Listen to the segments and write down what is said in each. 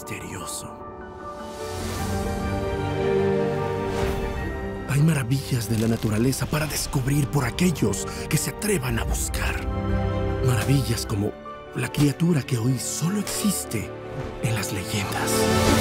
misterioso. Hay maravillas de la naturaleza para descubrir por aquellos que se atrevan a buscar. Maravillas como la criatura que hoy solo existe en las leyendas.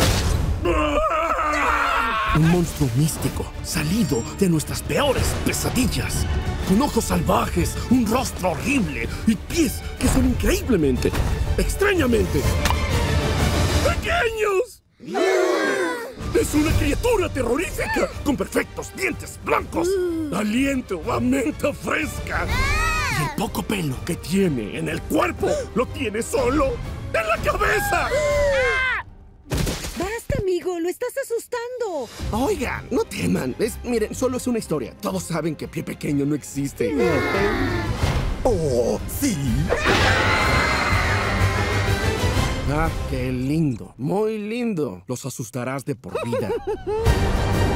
Un monstruo místico, salido de nuestras peores pesadillas. Con ojos salvajes, un rostro horrible y pies que son increíblemente, extrañamente, pequeños. Es una criatura terrorífica, con perfectos dientes blancos, aliento a menta fresca. Y el poco pelo que tiene en el cuerpo, lo tiene solo en la cabeza. ¡Basta, amigo! ¡Lo estás asustando! Oigan, no teman. Miren, solo es una historia. Todos saben que Pie Pequeño no existe. ¡Oh, sí! Ah, qué lindo. Muy lindo. Los asustarás de por vida.